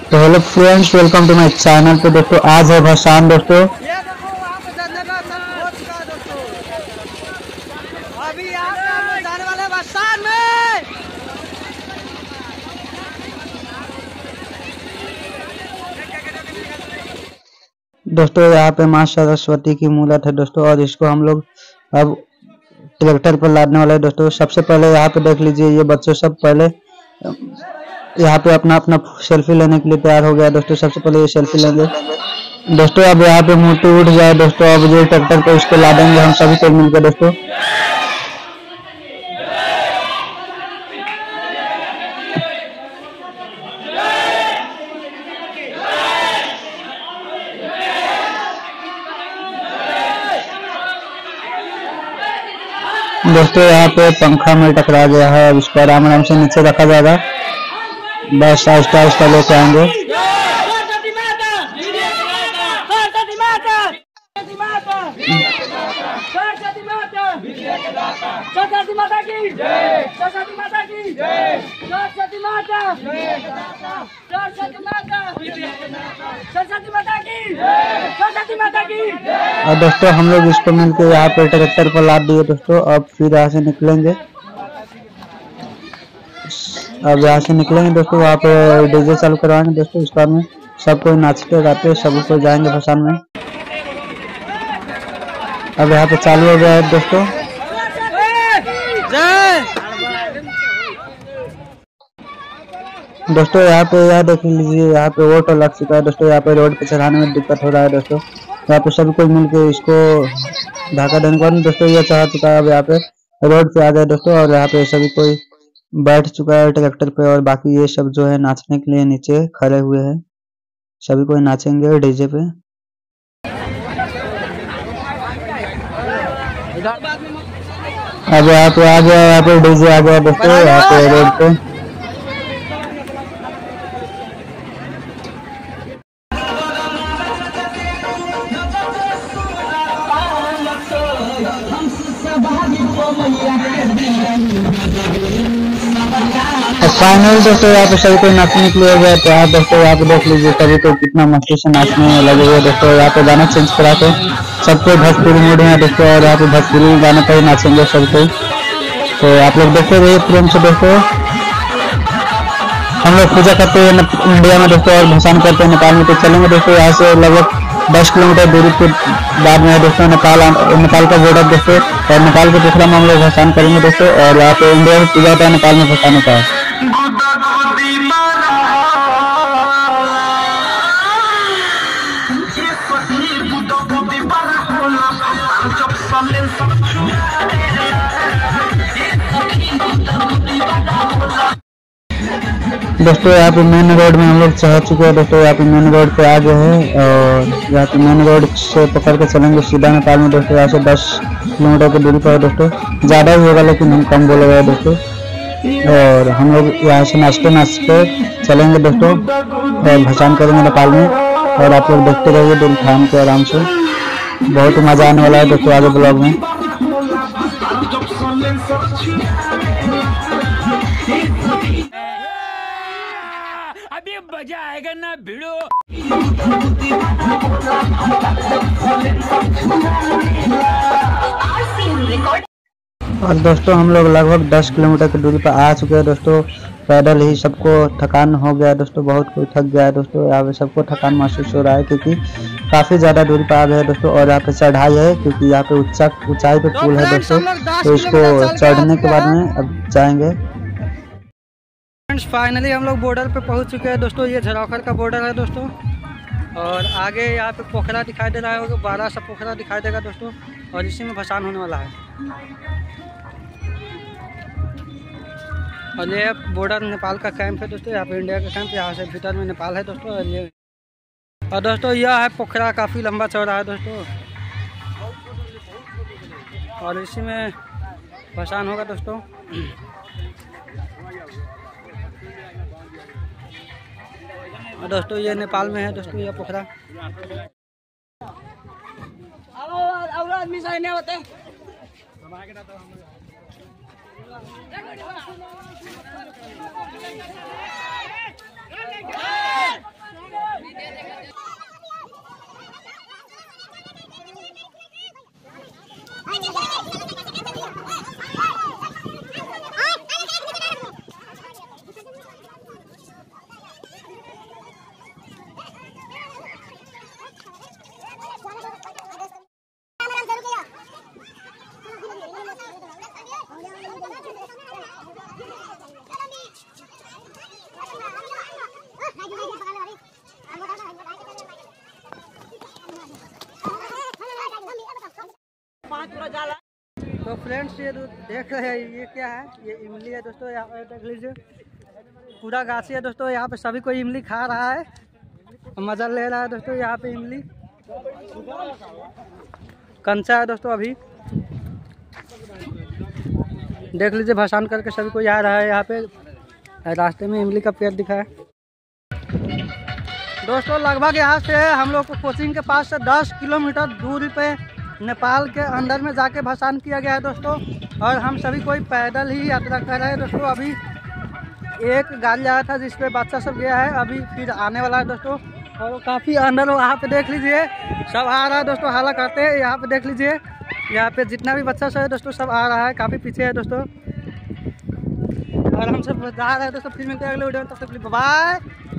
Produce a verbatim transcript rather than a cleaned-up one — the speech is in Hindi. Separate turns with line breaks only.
तो hello friends, welcome to my channel. तो दोस्तों आज है भसान दोस्तों।
अभी यहाँ जाने वाले भसान में
दोस्तों यहाँ पे माँ सरस्वती की मूर्त है दोस्तों, और इसको हम लोग अब ट्रैक्टर पर लादने वाले हैं दोस्तों। सबसे पहले यहाँ पे देख लीजिए, ये बच्चे सब पहले यहाँ पे अपना अपना सेल्फी लेने के लिए तैयार हो गया दोस्तों। सबसे पहले ये सेल्फी लेंगे दोस्तों। अब यहाँ पे मूर्ति उठ जाए दोस्तों, अब जो ट्रैक्टर पे इसको लादेंगे हम सभी को मिलकर दोस्तों। दोस्तों यहाँ पे पंखा में टकरा गया है, अब इसको आराम आराम से नीचे रखा जाएगा। बस आहिस्ता आहिस्ता लेके आएंगे। और दोस्तों हम लोग इसको मिलकर यहाँ पे ट्रैक्टर पर लाद दिए दोस्तों। अब फिर यहाँ से निकलेंगे, अब यहाँ से निकलेंगे दोस्तों। वहाँ पे डीजे चालू करवाएंगे दोस्तों। इस बार में सब कोई नाचते गाते सब कोई जाएंगे भसान में। अब यहाँ पे चालू हो गया है दोस्तों। दोस्तों यहाँ पे यह देख लीजिए, यहाँ पे ऑटो लग चुका है दोस्तों। यहाँ पे रोड पे चढ़ाने में दिक्कत हो रहा है दोस्तों। यहाँ पे सभी कोई मिलके इसको ढाका देने के बाद दोस्तों यह चढ़ा चुका है। अब यहाँ पे रोड पे आ गए दोस्तों, और यहाँ पे सभी कोई बैठ चुका है ट्रैक्टर पे, और बाकी ये सब जो है नाचने के लिए नीचे खड़े हुए हैं। सभी कोई नाचेंगे डीजे पे। अब यहाँ पे आ गया, यहाँ पे डीजे आ गया दोस्तों, यहाँ पे रोड पे। फाइनल दोस्तों यहाँ पे सभी कोई नाचने के लिए हो गया। तो आप दोस्तों यहाँ पे देख लीजिए, सभी को कितना मस्ती से नाचने में लगे हुए दोस्तों। यहाँ पे गाना चेंज करा के सबको भोजपुरी मूड में दोस्तों, और यहाँ पे भोजपुरी गाने पर ही नाचेंगे सब कोई। तो आप लोग देखते रहिए प्रेम से दोस्तों। हम लोग पूजा करते हैं इंडिया में दोस्तों, और भसान करते हैं नेपाल में। तो चलेंगे दोस्तों यहाँ से लगभग दस किलोमीटर दूरी के बाद में है दोस्तों नेपाल नेपाल का बॉर्डर दोस्तों। और नेपाल के पोखरा में हम लोग भसान करेंगे दोस्तों। और यहाँ पे इंडिया में पूजा होता है, नेपाल में भसान होता है। दोस्तों यहाँ पे मेन रोड में हम लोग चढ़ चुके हैं दोस्तों। यहाँ पे मेन रोड पे आ गए हैं, और यहाँ पे मेन रोड से पकड़ के चलेंगे सीधा नेपाल में दोस्तों। यहाँ से दस किलोमीटर की दूरी पर है दोस्तों, ज़्यादा ही होगा लेकिन हम कम बोले गए दोस्तों। और हम लोग यहाँ से नाचते नाचते चलेंगे दोस्तों, और भसान करेंगे नेपाल में। और आप लोग देखते रहिए दिल थाम के आराम से, बहुत ही मज़ा आने वाला है दोस्तों आगे ब्लॉग में।
अभी मजा आएगा ना भिड़ो।
और दोस्तों हम लोग लगभग दस किलोमीटर की दूरी पर आ चुके हैं दोस्तों। पैदल ही सबको थकान हो गया है दोस्तों, बहुत कोई थक गया है दोस्तों। यहाँ पे सबको थकान महसूस हो रहा है, क्योंकि काफ़ी ज़्यादा दूरी पर आ गए हैं दोस्तों। और यहाँ पे चढ़ाई है, क्योंकि यहाँ पे ऊंचा ऊंचाई पे पुल है दोस्तों। तो इसको चढ़ने के बाद में अब जाएंगे।
फाइनली हम लोग बॉर्डर पे पहुंच चुके हैं दोस्तों। ये झरोखर का बॉर्डर है दोस्तों, और आगे यहाँ पे पोखरा दिखाई दे रहा है, बड़ा सा पोखरा दिखाई देगा दोस्तों, और इसी में भसान होने वाला है। और ये बॉर्डर नेपाल का कैंप है दोस्तों। यहाँ पे इंडिया का कैंप, यहाँ से भीतर में नेपाल है दोस्तों। और ये और दोस्तों यह है पोखरा, काफ़ी लंबा चौड़ा है दोस्तों, और इसी में भसान होगा दोस्तों। दोस्तों ये नेपाल में है दोस्तों, ये पोखरा।
और आदमी सही नहीं होते।
फ्रेंड्स ये देख रहे हैं ये क्या है, ये इमली है दोस्तों। यहाँ पे देख लीजिए पूरा गाछी है दोस्तों। यहाँ पे सभी कोई इमली खा रहा है, मजा ले रहा है दोस्तों। यहाँ पे इमली कंचा है दोस्तों। अभी देख लीजिए भसान करके सभी कोई आ रहा है। यहाँ पे रास्ते में इमली का पेड़ दिखा है दोस्तों। लगभग यहाँ से हम लोग को कोचिंग के पास से दस किलोमीटर दूरी पे नेपाल के अंदर में जाके भसान किया गया है दोस्तों। और हम सभी कोई पैदल ही यात्रा कर रहे हैं दोस्तों। अभी एक गाड़ी आया था जिस पे बच्चा सब गया है, अभी फिर आने वाला है दोस्तों। और वो काफ़ी अंदर वहाँ पे देख लीजिए सब आ रहा है दोस्तों, हाला करते हैं। यहाँ पे देख लीजिए यहाँ पे जितना भी बच्चा सब है दोस्तों सब आ रहा है, काफ़ी पीछे है दोस्तों। और हम सब जा रहे हैं दोस्तों। फिर मिलते हैं अगले वीडियो में, तब तक बाय।